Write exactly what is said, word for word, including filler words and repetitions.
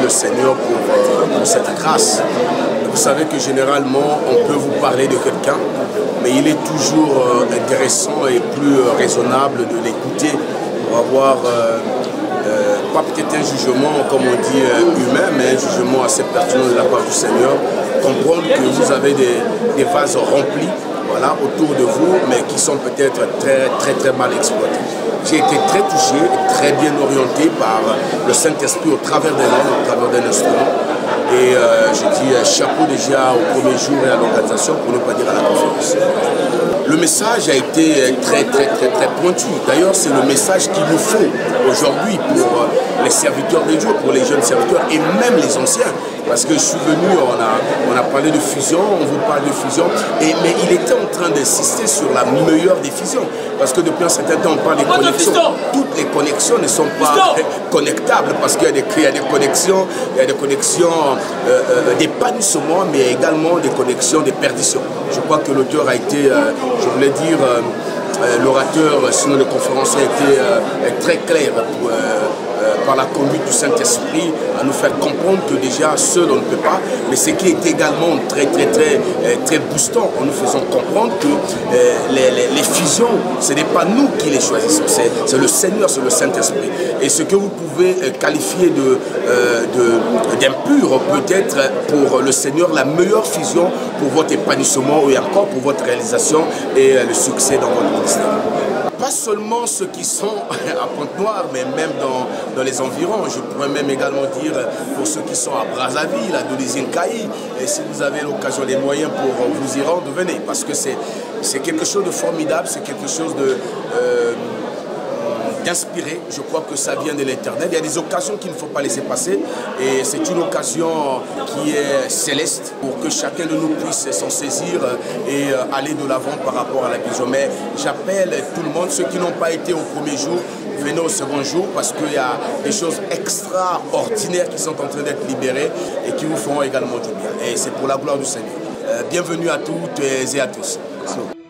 le Seigneur pour, euh, pour cette grâce. Vous savez que généralement, on peut vous parler de quelqu'un, mais il est toujours euh, intéressant et plus euh, raisonnable de l'écouter pour avoir, euh, euh, pas peut-être un jugement, comme on dit, euh, humain, mais un jugement assez pertinent de la part du Seigneur. Comprendre que vous avez des, des vases remplis, voilà, autour de vous, mais qui sont peut-être très, très, très mal exploités. J'ai été très touché et très bien orienté par le Saint-Esprit au travers d'un homme, au travers d'un instrument. Et euh, je dis euh, chapeau déjà au premier jour et à l'organisation, pour ne pas dire à la conférence. Le message a été très, très, très, très pointu. D'ailleurs, c'est le message qu'il nous faut aujourd'hui pour euh, les serviteurs de Dieu, pour les jeunes serviteurs et même les anciens. Parce que je suis venu, on a, on a parlé de fusion, on vous parle de fusion, et, mais il était en train d'insister sur la meilleure des fusions. Parce que depuis un certain temps, on parle des connexions. Toutes les connexions ne sont pas connectables, parce qu'il y, y a des connexions, il y a des connexions euh, euh, d'épanouissement, mais également des connexions de perdition. Je crois que l'auteur a été, euh, je voulais dire, euh, euh, l'orateur, sinon de conférence, a été euh, très clair pour, euh, euh, par la conduite du Saint-Esprit à nous faire comprendre que déjà seul on ne peut pas, mais ce qui est également très très très euh, très boostant en nous faisant comprendre que euh, les, les, les fusions, ce n'est pas nous qui les choisissons, c'est le Seigneur, c'est le Saint-Esprit. Et ce que vous pouvez euh, qualifier de, euh, de, d'impur peut être pour le Seigneur la meilleure fusion pour votre épanouissement et encore pour votre réalisation et euh, le succès dans votre ministère. Pas seulement ceux qui sont à Pointe-Noire, mais même dans, dans les environs. Je pourrais même également dire pour ceux qui sont à Brazzaville, à Dolizinkaï. Et si vous avez l'occasion, les moyens pour vous y rendre, venez. Parce que c'est quelque chose de formidable, c'est quelque chose de... Euh, d'inspirer. Je crois que ça vient de l'Éternel. Il y a des occasions qu'il ne faut pas laisser passer et c'est une occasion qui est céleste pour que chacun de nous puisse s'en saisir et aller de l'avant par rapport à la vision. Mais j'appelle tout le monde, ceux qui n'ont pas été au premier jour, venez au second jour parce qu'il y a des choses extraordinaires qui sont en train d'être libérées et qui vous feront également du bien. Et c'est pour la gloire du Seigneur. Bienvenue à toutes et à tous.